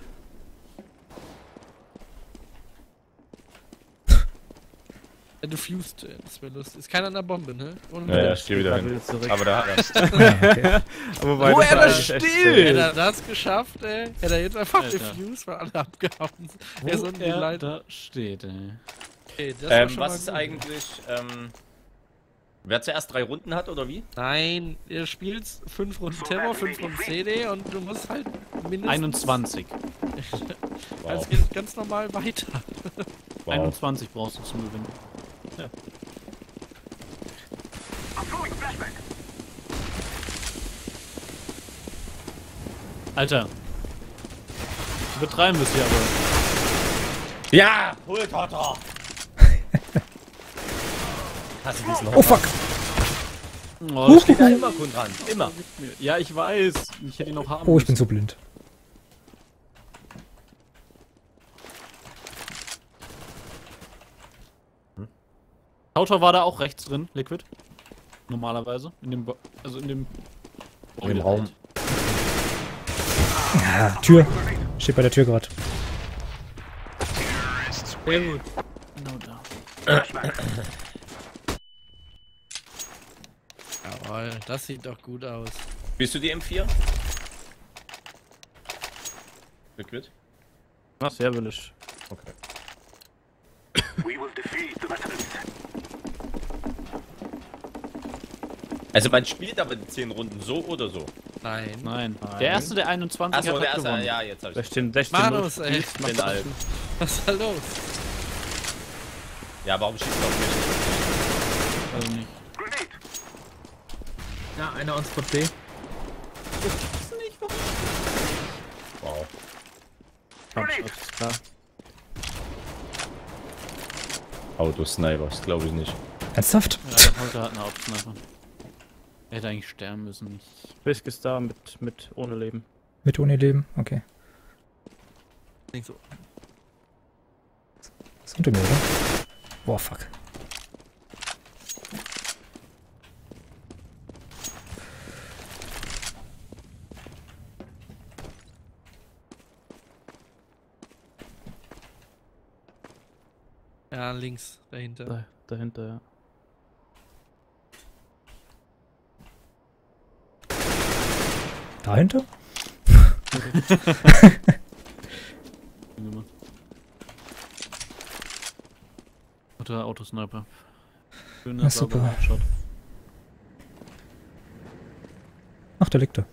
Er diffused, das wäre lustig. Ist keiner an der Bombe, ne? Ja, steh wieder hin. Zurück. Aber da hat er. Okay. Aber Wo das er war das eigentlich echt steht! Hätte safe. er das geschafft, ey? Hätte er jetzt einfach Alter. diffused, weil alle abgehauen sind. Wo Er ist unten die er Leiter. da steht, ey. Okay, das war schon mal Was ist gut. eigentlich, wer zuerst 3 Runden hat, oder wie? Nein, ihr spielt 5 Runden Terror, 5 Runden CD und du musst halt mindestens... 21. Es geht ganz normal weiter. Wow. 21 brauchst du zum Gewinnen. I'm throwing flashback. Alter. Betreiben wir es hier aber. Ja! Hohltotter! Hast du diesen Oh fuck! Oh, Steht da immer Kunden dran. Immer. ja, ich weiß. Ich hätte ihn noch haben Oh, ich bin müssen. so blind. Autor war da auch rechts drin, Liquid. Normalerweise. In dem also in dem Raum. Ja, Tür. Steht bei der Tür gerade. Sehr gut. Genau da. Jawohl, das sieht doch gut aus. Bist du die M4? Liquid? Was? Ja, will ich. Okay. We will defeat the veterans. Also man spielt aber die 10 Runden so oder so. Nein. Nein. Der erste, der 21 Achso, der hat erste, gewonnen. ja, jetzt hab ich. 16 Manus, ey. Ich bin alt. Was ist da los? Ja, warum schießt du auf mich? Also nicht. Grenade. Ja, einer on Spot B. Wow. Ist klar. Autosnipers, glaube ich nicht. Ernsthaft? Ja, heute hat eine Hauptsniper. Er hätte eigentlich sterben müssen. Fisk ist da mit ohne Leben. Mit ohne Leben? Okay. Nicht so. Ist unter mir, oder? Boah, fuck. Ja, links, dahinter. Dahinter, ja. Dahinter? Oder Autosniper. Schöner, Ja, sauberer super. Headshot. Ach, da liegt er.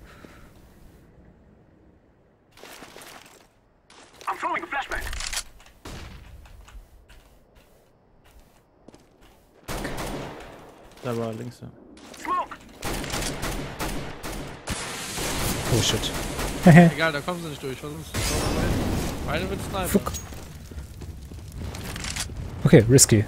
I'm throwing a flashback. Da war links, ja. Smoke. Oh shit. Hehe. Egal, da kommen sie nicht durch. Was ist? Beide wird Sniper. Fuck. Okay, risky.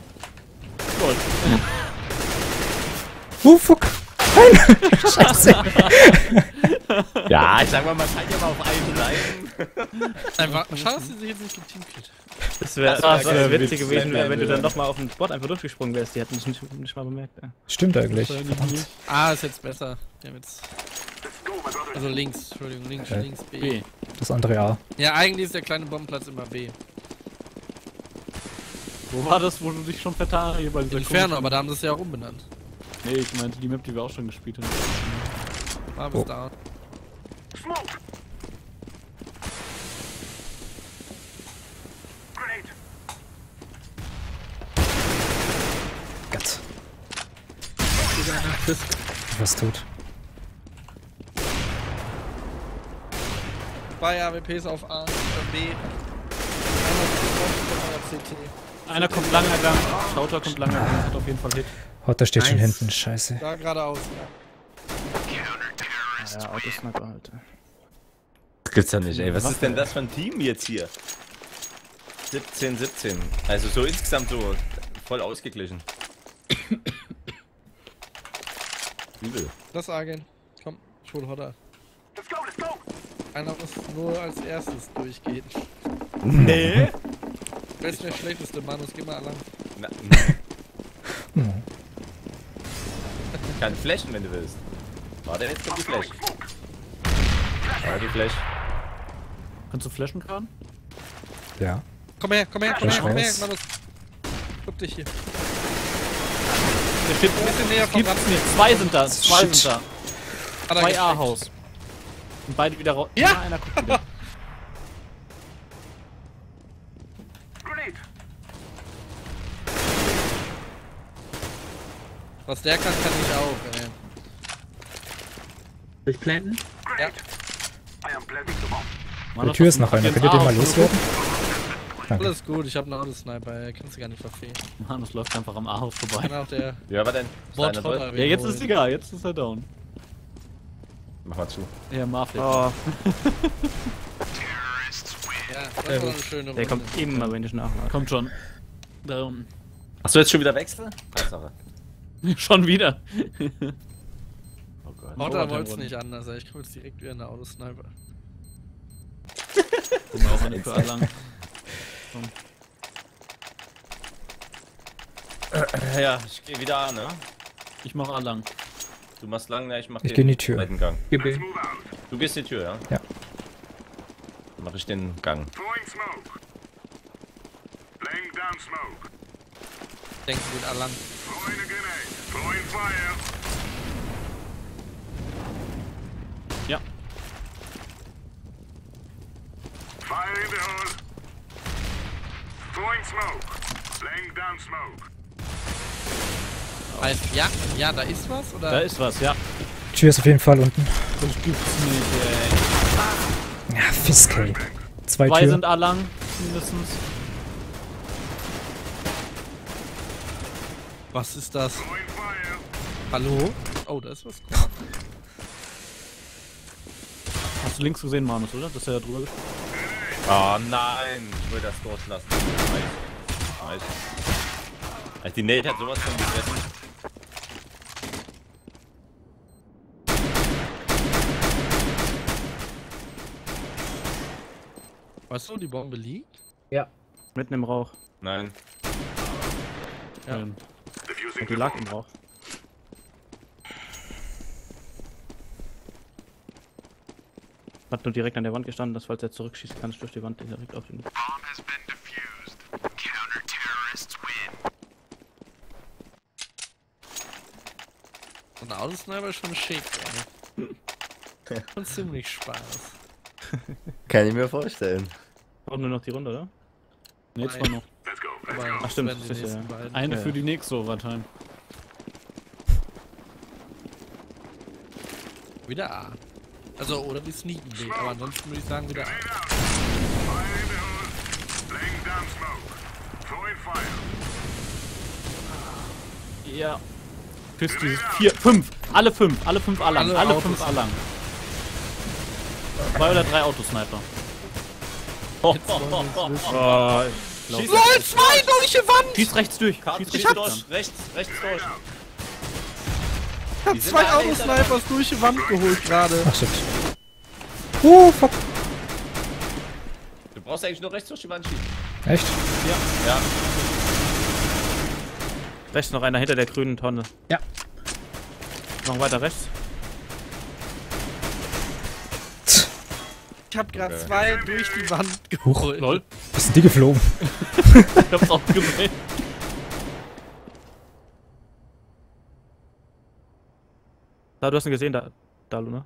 Oh fuck. Nein! Scheiße. Ja, ich sag mal, man kann ja mal auf einen bleiben. Einfach, schade, dass sie sich jetzt nicht geteamkillt. Das wäre Das wär witzig witzig, gewesen, wenn du ja. dann nochmal auf den Spot einfach durchgesprungen wärst. Die hätten dich nicht mal bemerkt. Ja. Stimmt eigentlich. Wahrscheinlich Ah, ist jetzt besser. Wir haben jetzt, Let's go, my brother. also links, Entschuldigung, links, links, B. B. Das andere A. Ja, eigentlich ist der kleine Bombenplatz immer B. Wo war das, wo du dich schon vertan hast? Hier bei dieser Inferno, komischen- aber da haben sie es ja auch umbenannt. Nee, ich meinte die Map, die wir auch schon gespielt haben. War bis Oh. da. Smoke. Was tut? 2 AWPs auf A und B. CT. Einer kommt lange Gang. Schauter kommt lange Gang. Hat auf jeden Fall Hit. Hotter steht schon hinten. Scheiße. Da geradeaus. Ja, Autosniper, Alter. Das gibt's ja nicht, ey. Was ist denn das für ein Team jetzt hier? 17. Also so insgesamt so voll ausgeglichen. Übel. Das Agent. Komm, ich hol Hotter. Einer muss nur als erstes durchgehen. Nee. Wer ist der schlechteste Mann? Geh mal lang. Na, kann flashen, wenn du willst. Warte, jetzt kommt die Flash. Ja, die Flash. Kannst du flashen, Kran? Ja. Komm her, Manus. Guck dich hier. Der steht Ein bisschen näher vom Gibt's Rand. nicht. 2 sind da. 2 Shit. sind da. Hat er 2 gesteckt. A-Haus. Und beide wieder raus. Ja! Einer guckt wieder. Was der kann ich auch, ey. Durchplanten? Ja. Die Tür ist noch einer. Könnt ihr den mal loswerden? Danke. Alles gut, ich hab einen Autosniper, ey. Kannst du gar nicht verfehlen. Mann, das läuft einfach am A-Haus vorbei. Kann auch der Ja, aber denn? Bot Ist einer Hotter Ja, jetzt ist egal. Jetzt ist er down. Mach mal zu. Ja, Marfleck. Oh, Ja, das war eine schöne Runde. der kommt immer, wenn ich nachlade. Kommt schon. Da unten. Hast du jetzt schon wieder wechseln? Tatsache. Schon wieder. Oh Gott. Hotter wollt's nicht anders, ey. Ich komm jetzt direkt wieder in der Autosniper. Guck mal auch an die für lang. Ja, ich geh wieder an, ne? Ich mach A lang. Du machst lang, ne? Ich mach Ich geh in die Tür. zweiten Gang. GB. Du gehst in die Tür, ja? Ja. Dann mach ich den Gang. Throwing smoke. Laying down smoke. Denkst du wieder lang. Throwing a grenade. Throwing fire. Ja. Fire in the hole. Throwing smoke. Laying down smoke. Heißt, ja, da ist was, oder? Da ist was, ja. Tür ist auf jeden Fall unten. Das gibt's nicht, ey. Ja, Fisk, ey. 2 2 Türen. sind A lang, mindestens. Was ist das? Throwing fire. Hallo? Oh, da ist was. Hast du links gesehen, Manus, oder? Dass er da drüber ist. Oh nein, ich will das durchlassen. Nice. Also die Nate hat sowas von gefressen. Weißt du, wo die Bombe liegt? Mitten im Rauch. Nein. Ja. Ähm, Diffusing Und die lag im Rauch. Hat nur direkt an der Wand gestanden, dass falls er zurückschießen kann, durch die Wand direkt auf ihn. So ein Autosniper ist schon schick, ey. Und ziemlich Spaß. Kann ich mir vorstellen. Brauchen nur noch die Runde, oder? ne, 2 noch. Let's go. Aber Ach, stimmt, das werden die sicher, nächsten ja. beiden. Eine Ja, für ja. die nächste Overtime. Wieder A. Also, oder wir sneaken B, aber ansonsten würde ich sagen wieder A. Fire in the hole. Laying down smoke. Throwing fire. Ja. Küsst die 4, 5. Alle 5 A lang. Alle Alle Autos. 5 A lang. 2 oder 3 Autosniper. Oh, Schieß, LOL, 2 durch die Wand! Schieß rechts durch. Karten, Schieß schieß rechts durch. durch. Rechts durch. Hat Die sind 2 alle Autosnipers durch die Wand geholt gerade. Ach, shit. Fuck. Du brauchst eigentlich nur rechts durch die Wand schießen. Echt? Ja. rechts noch einer hinter der grünen Tonne. Ja. Noch weiter rechts. Ich hab gerade 2 durch die Wand Huch. geholt. Lol. Was sind die geflogen? Ich hab's auch gesehen. Da, du hast ihn gesehen, da Luna.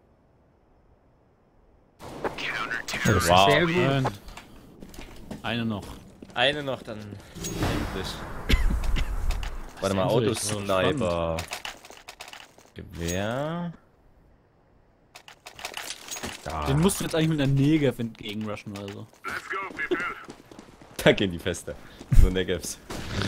Wow. Sehr gut. Eine noch. Eine noch, dann endlich. Warte mal, Endlich. Autosniper. Ja. Den musst du jetzt eigentlich mit einer Negev entgegenrushen oder so. Let's go, people. Da gehen die Feste. Nur Negevs.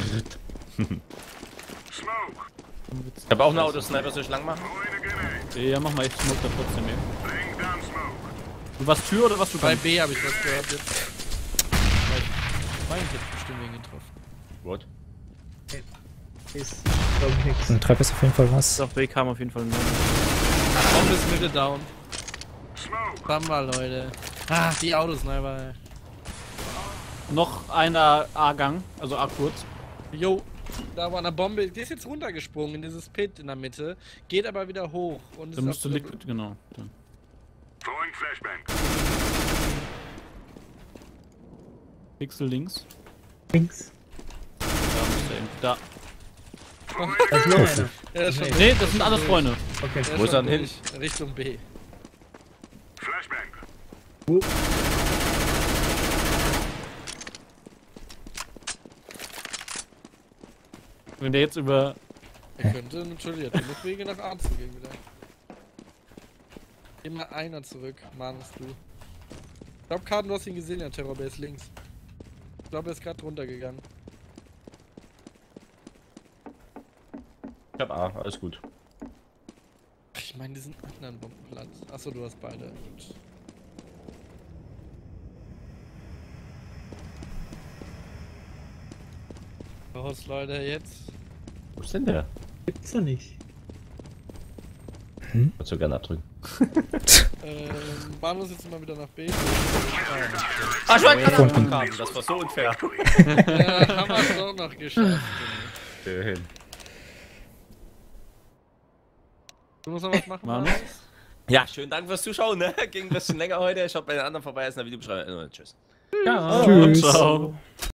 Smoke. Ich hab auch eine Autosniper, soll ich lang machen? Throwing a grenade. Ja, mach mal, ich smoke da trotzdem eben. Laying down smoke. Du warst Tür oder was du Bei kannst? B habe ich was gehört jetzt. Mein Tipp bestimmt wen getroffen. What? Ist, glaub ich, nix. Ein Treppe ist auf jeden Fall was. Auf B kam auf jeden Fall ein Bombe ist Mitte down. Smoke. Bamba, Leute. Ah, die Autosniper, ey. Noch einer A-Gang, also A kurz. Jo, da war eine Bombe. Die ist jetzt runtergesprungen in dieses Pit in der Mitte. Geht aber wieder hoch. Und Dann musst du Liquid, genau. Dann. Throwing flashbang. Pixel links. Links. Da musst du eben. Da. Da ist noch einer. Ja, ist schon Nee, das sind alles Freunde. Okay. der Wo ist er denn durch. Richtung B. Flashbang. Wenn der jetzt über. Er könnte natürlich genug Wege nach A zu gehen wieder. Immer einer zurück, mahnst du. Ich glaub, Karten, du hast ihn gesehen, ja, Terrorbase links. Ich glaube, er ist gerade runtergegangen. Ich hab A, alles gut. Ich meine diesen anderen Bombenplatz. Achso, du hast beide. Gut. Los, Leute, jetzt. Wo ist denn der? Gibt's doch nicht. Würdest du gerne abdrücken. Bahnhof jetzt mal wieder nach B. Ah, ich wollte gerade abdrücken. Das war so unfair. Ja, haben wir es doch noch geschafft. Schön. Du musst noch was machen, Mann. Manus? Ja, schönen Dank fürs Zuschauen. Ne? Ging ein bisschen länger heute. Schaut bei den anderen vorbei. Ist in der Videobeschreibung. Tschüss. Ja. Tschüss. Ciao.